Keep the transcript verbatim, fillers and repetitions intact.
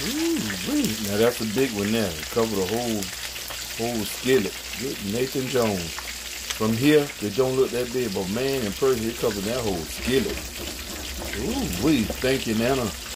Ooh, wee. Now that's a big one there. Cover the whole whole skillet. Good Nathan Jones. From here, they don't look that big, but man, in person, it covers that whole skillet. Ooh, wee. Thank you, Nana.